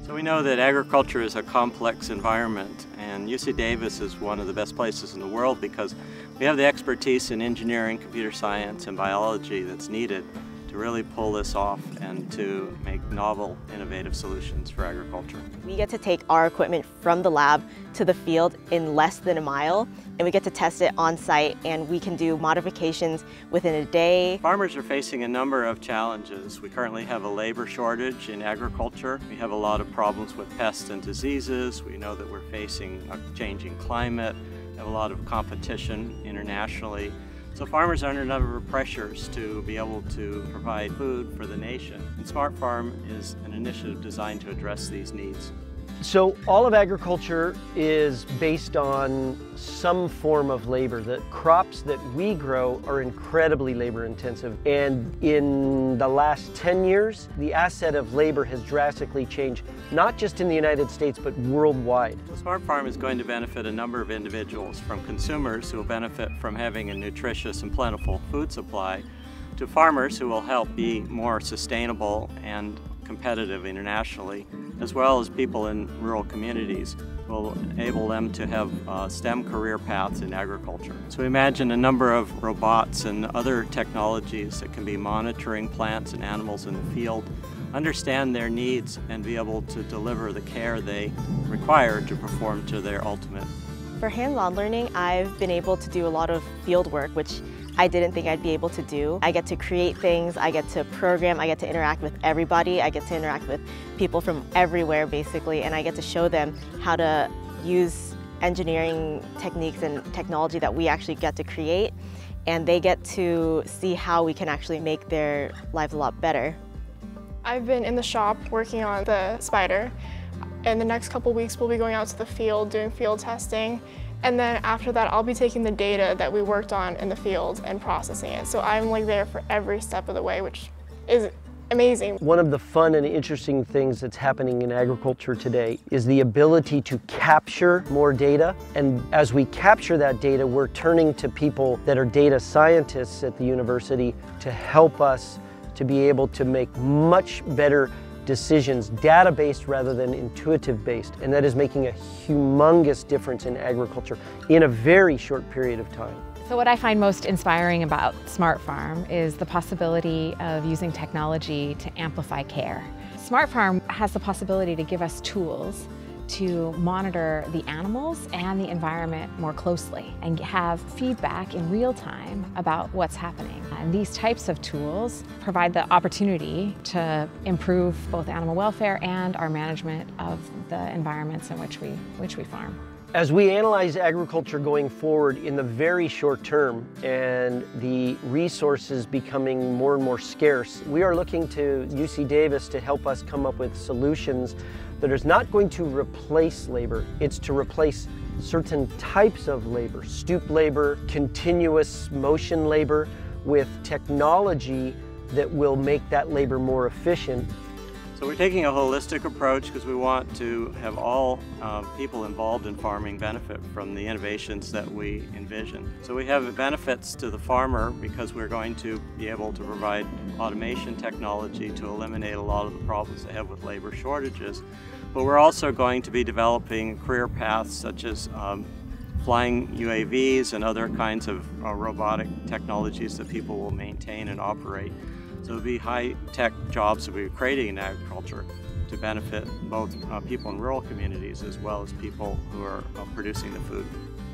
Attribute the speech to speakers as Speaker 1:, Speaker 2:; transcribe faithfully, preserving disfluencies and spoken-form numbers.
Speaker 1: So we know that agriculture is a complex environment, and U C Davis is one of the best places in the world because we have the expertise in engineering, computer science, and biology that's needed to really pull this off and to make novel, innovative solutions for agriculture.
Speaker 2: We get to take our equipment from the lab to the field in less than a mile, and we get to test it on site, and we can do modifications within a day.
Speaker 1: Farmers are facing a number of challenges. We currently have a labor shortage in agriculture. We have a lot of problems with pests and diseases. We know that we're facing a changing climate. We have a lot of competition internationally. So farmers are under a number of pressures to be able to provide food for the nation. And Smart Farm is an initiative designed to address these needs.
Speaker 3: So all of agriculture is based on some form of labor. The crops that we grow are incredibly labor intensive, and in the last ten years the asset of labor has drastically changed, not just in the United States but worldwide.
Speaker 1: The Smart Farm is going to benefit a number of individuals, from consumers who will benefit from having a nutritious and plentiful food supply, to farmers who will help be more sustainable and competitive internationally, as well as people in rural communities will enable them to have uh, STEM career paths in agriculture. So we imagine a number of robots and other technologies that can be monitoring plants and animals in the field, understand their needs, and be able to deliver the care they require to perform to their ultimate.
Speaker 2: For hands-on learning, I've been able to do a lot of field work, which I didn't think I'd be able to do. I get to create things, I get to program, I get to interact with everybody, I get to interact with people from everywhere basically, and I get to show them how to use engineering techniques and technology that we actually get to create, and they get to see how we can actually make their lives a lot better.
Speaker 4: I've been in the shop working on the spider. In the next couple weeks we'll be going out to the field doing field testing. And then after that, I'll be taking the data that we worked on in the field and processing it. So I'm like there for every step of the way, which is amazing.
Speaker 3: One of the fun and interesting things that's happening in agriculture today is the ability to capture more data. And as we capture that data, we're turning to people that are data scientists at the university to help us to be able to make much better decisions, data-based rather than intuitive-based, and that is making a humongous difference in agriculture in a very short period of time.
Speaker 5: So what I find most inspiring about Smart Farm is the possibility of using technology to amplify care. Smart Farm has the possibility to give us tools to monitor the animals and the environment more closely and have feedback in real time about what's happening. And these types of tools provide the opportunity to improve both animal welfare and our management of the environments in which we, which we farm.
Speaker 3: As we analyze agriculture going forward in the very short term and the resources becoming more and more scarce, we are looking to U C Davis to help us come up with solutions that is not going to replace labor, it's to replace certain types of labor, stoop labor, continuous motion labor, with technology that will make that labor more efficient.
Speaker 1: So we're taking a holistic approach because we want to have all uh, people involved in farming benefit from the innovations that we envision. So we have benefits to the farmer because we're going to be able to provide automation technology to eliminate a lot of the problems they have with labor shortages. But we're also going to be developing career paths such as um, flying U A Vs and other kinds of uh, robotic technologies that people will maintain and operate. So it'll be high-tech jobs that we're creating in agriculture to benefit both uh, people in rural communities as well as people who are uh, producing the food.